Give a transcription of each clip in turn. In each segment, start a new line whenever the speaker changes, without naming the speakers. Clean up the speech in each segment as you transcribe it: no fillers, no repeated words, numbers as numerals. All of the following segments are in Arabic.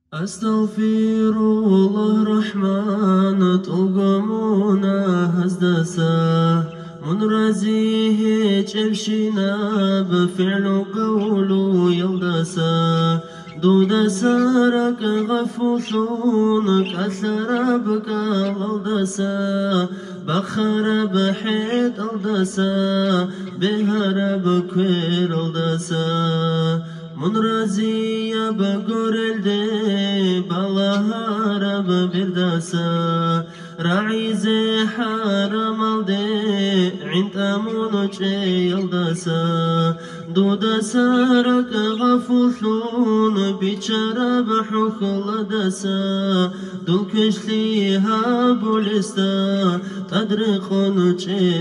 أستغفر الله رحمن طقمونا هزدسا من رزيه جبشنا بفعل قول يلدسا دود سارك غفوثون كثر بك غلدسا بخر بحيد الدسا بهر بكوير الدسا من رزي بقر الدي بالهار ببردسا راعي زي حرم الدي عند أمونج يلدسا دود سارك غفوثون بيشار بحخل دسا دول كشليها بولستا تدرقون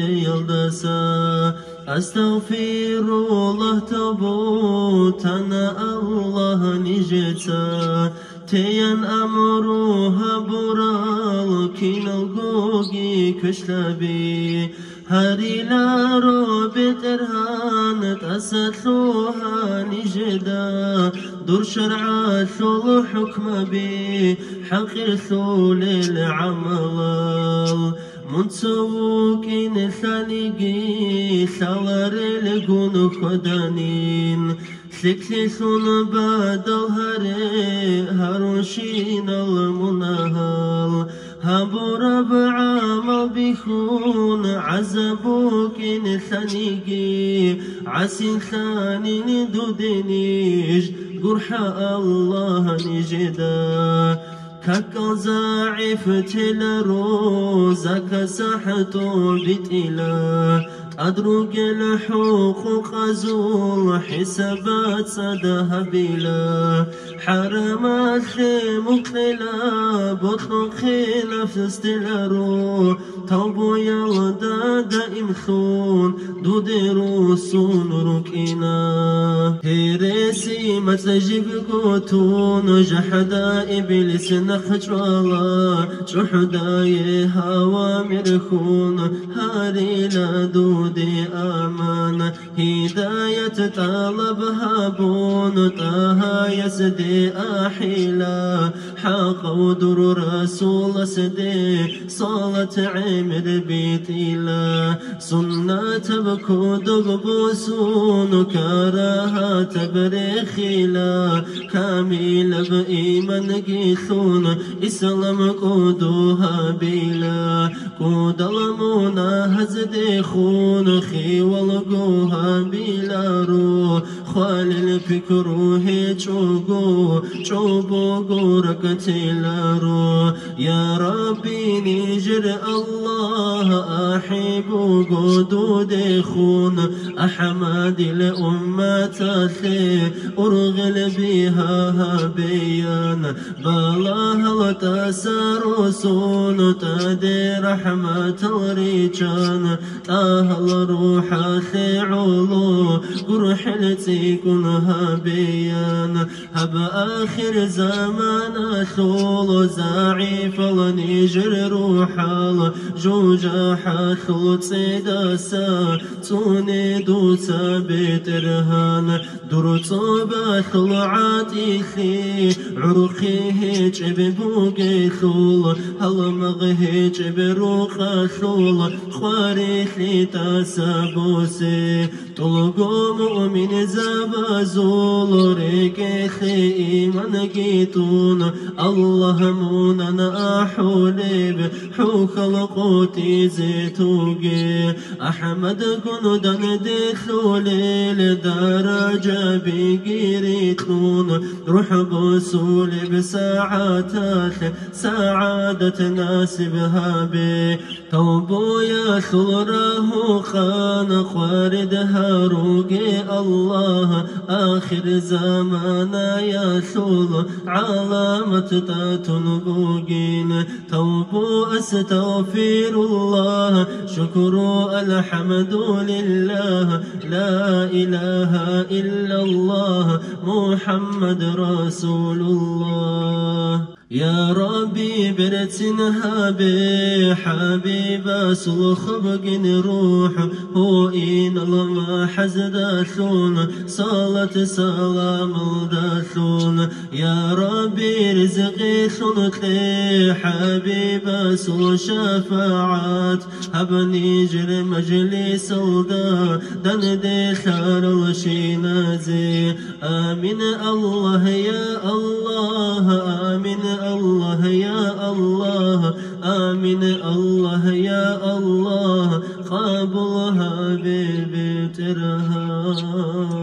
يلدسا أستغفر الله تبوت أنا الله نجتا تيان أمروها برال كين الغوغي كشلبي هاري لارو بترهان تسلوها نجدا دور شرع ثلو حكم بي حق ثول العمل منسوكين ثانيجي ثالر لقون خدانين ثكثون بدل هري هروشين المنهل هبور بعمل بيخون عزبوكين ثانيجي عسين ثانين دودنيش قرح الله نجدا كاكو زاعف تلرو زكا ساحتو بتلا أدرك الحقوق زول حسابات صدها بلا حرمات مقتلا بطلق خلاف استلرو توبو يلدا دائم ثون دودرو سون ركينا هيرسي متجيب قوتون جحدا إبليس نخجوالا جحدا يهوى مرخون هاري لدو دي آمان هداية طلبها بون طه يسدي أحيلا حق ودر رسول سدي صالة عمر بيتيلا سنة بكودب بوسون كراهة برخيلا كامل بإيمان جيثون إسلام قودوها بيلا قود المونا هزدي خون خي والقوها بلارو خال الفكر هي تشوقو تشوبو قورك تلارو يا ربي نجر الله أحب قدود خون أحمد الأمة تثي أرغل بها هبيان بلاها وتسار سون تدي رحمة الرجال أهل روح ثعلو قرح لتيكون هبيان هب آخر زمان ثول زعيف لنجر روحال جوجا حثل تسيداسا توني دوسا بترهان درتو باثل عاتيخي عرقي هيج ببوقي ثول هل مغهيج بروخ ثول خواريخي تاسابوسي طلقو مؤمن زبازول ريكيخي إيمان جيتون الله موننا أحوليب حوك القوتي زيتوغي أحمد كندن ديثولي لدرجة بيجيريتون روح بسولي بساعات سعادة ناسبها بي توبو يا ثوره خان خواردها روقي الله آخر زمانا يا ثول علامة تاتنبوقين توبو أستغفر الله شكر الحمد لله لا إله إلا الله محمد رسول الله. يا ربي برتنها بحبيب سلخ بقن روح هو إن الله حزداثون صلاة سلام الداثون يا ربي رزقي ثنتي حبيب سل شفاعات هبني جر مجلس الدا دندي ثار الشينازي آمين الله يا الله آمين الله يا الله آمين الله يا الله قابلها ببترها